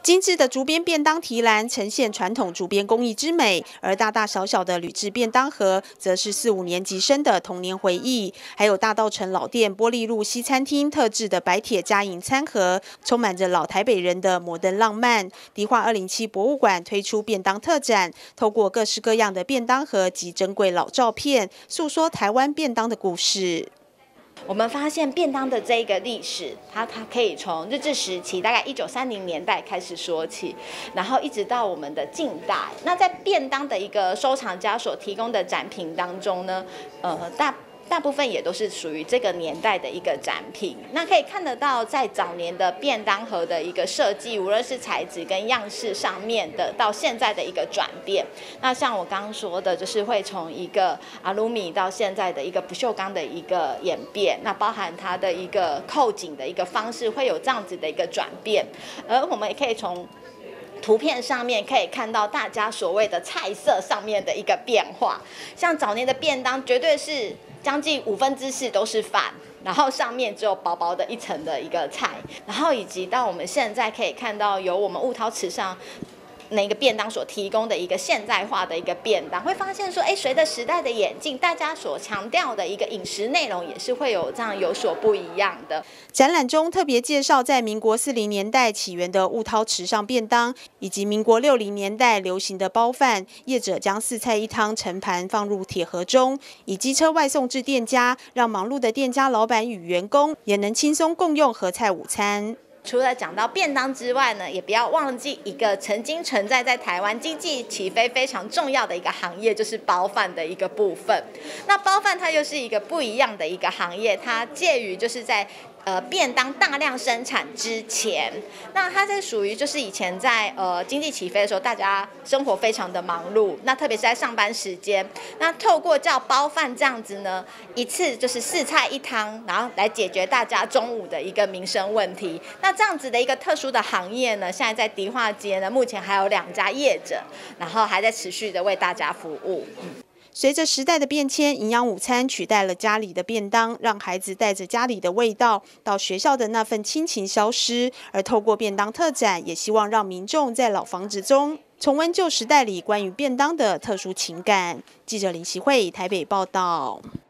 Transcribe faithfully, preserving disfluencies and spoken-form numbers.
精致的竹编便当提篮呈现传统竹编工艺之美，而大大小小的铝制便当盒则是四五年级生的童年回忆。还有大稻埕老店玻璃路西餐厅特制的白铁家饮餐盒，充满着老台北人的摩登浪漫。迪化二零七博物馆推出便当特展，透过各式各样的便当盒及珍贵老照片，诉说台湾便当的故事。 我们发现便当的这个历史，它它可以从日治时期，大概一九三零年代开始说起，然后一直到我们的近代。那在便当的一个收藏家所提供的展品当中呢，呃，大。 大部分也都是属于这个年代的一个展品，那可以看得到，在早年的便当盒的一个设计，无论是材质跟样式上面的，到现在的一个转变。那像我刚刚说的，就是会从一个阿鲁米到现在的一个不锈钢的一个演变，那包含它的一个扣紧的一个方式，会有这样子的一个转变，而我们也可以从 图片上面可以看到大家所谓的菜色上面的一个变化，像早年的便当绝对是将近五分之四都是饭，然后上面只有薄薄的一层的一个菜，然后以及到我们现在可以看到有我们雾涛池上 那个便当所提供的一个现代化的一个便当，会发现说，哎，随着时代的演进，大家所强调的一个饮食内容也是会有这样有所不一样的。 展览中特别介绍，在民国四零年代起源的雾涛池上便当，以及民国六零年代流行的包饭，业者将四菜一汤盛盘放入铁盒中，以机车外送至店家，让忙碌的店家老板与员工也能轻松共用合菜午餐。 除了讲到便当之外呢，也不要忘记一个曾经存在在台湾经济起飞非常重要的一个行业，就是包饭的一个部分。那包饭它又是一个不一样的一个行业，它介于就是在 呃，便当大量生产之前，那它是属于就是以前在呃经济起飞的时候，大家生活非常的忙碌，那特别是在上班时间，那透过叫包饭这样子呢，一次就是四菜一汤，然后来解决大家中午的一个民生问题。那这样子的一个特殊的行业呢，现在在迪化街呢，目前还有两家业者，然后还在持续的为大家服务。嗯随着时代的变迁，营养午餐取代了家里的便当，让孩子带着家里的味道到学校的那份亲情消失。而透过便当特展，也希望让民众在老房子中重温旧时代里关于便当的特殊情感。记者林习慧台北报道。